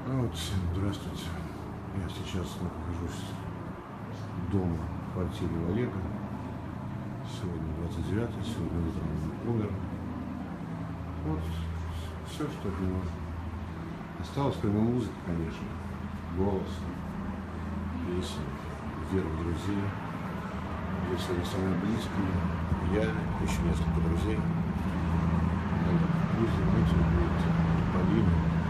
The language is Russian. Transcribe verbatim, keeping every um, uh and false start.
Ну вот, всем здравствуйте. Я сейчас нахожусь дома в квартире у Олега. Сегодня двадцать девятое, сегодня утром он умер. Вот все, что от него осталось, кроме музыки, конечно. Голоса, песен, веры в друзей. Здесь сегодня самые близкие. Я, еще несколько друзей. Кузя, Митя, Полина.